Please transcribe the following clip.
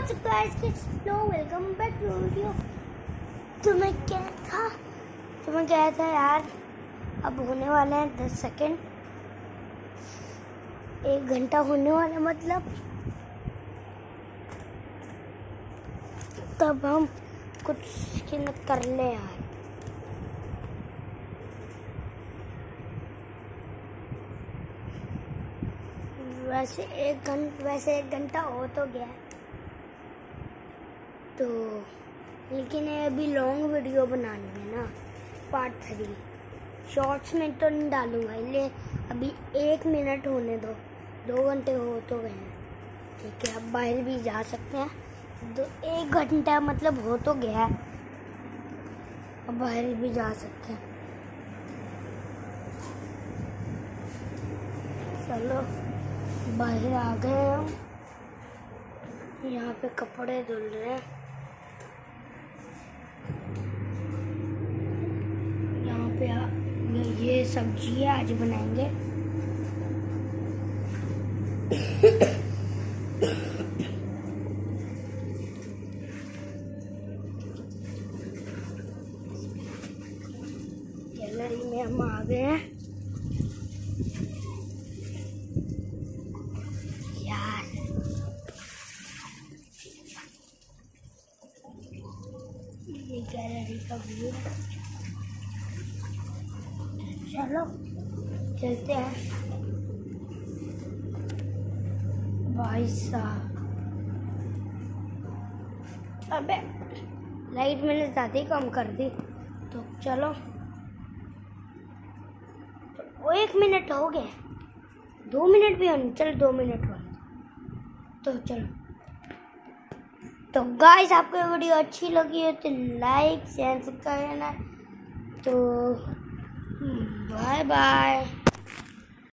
What's up guys, hello welcome back to video. तुम्हें क्या था यार, अब होने वाले हैं 10 सेकेंड, 1 घंटा होने वाला, मतलब तब हम कुछ कर ले यार। वैसे एक घंटा हो तो गया, तो लेकिन अभी लॉन्ग वीडियो बनानी है ना, पार्ट 3। शॉर्ट्स में तो नहीं डालूंगा, इसलिए अभी 1 मिनट होने दो। 2 घंटे हो तो गए हैं, ठीक है। अब बाहर भी जा सकते हैं, 1 घंटा मतलब हो तो गया है, अब बाहर भी जा सकते हैं। चलो बाहर आ गए हम, यहाँ पे कपड़े धुल रहे हैं। यहाँ पे ये सब्जी है, आज बनाएंगे। गैलरी में हम आ गए हैं यार। ये गैलरी का व्यू है। चलो चलते हैं। भाई साहब, अबे लाइट मैंने ज़्यादा ही कम कर दी। तो चलो, वो 1 मिनट हो गए, 2 मिनट भी होने, चलो 2 मिनट हो। तो चलो, तो गाइस आपको वीडियो अच्छी लगी हो तो लाइक शेयर करना। तो बाय बाय।